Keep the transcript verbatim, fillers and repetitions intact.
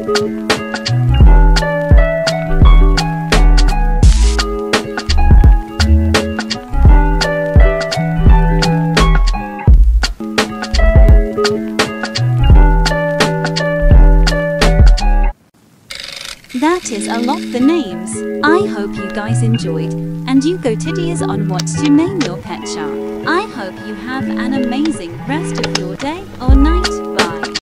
That is a lot the names. I hope you guys enjoyed, and you go titties on what to name your pet shark. I hope you have an amazing rest of your day or night.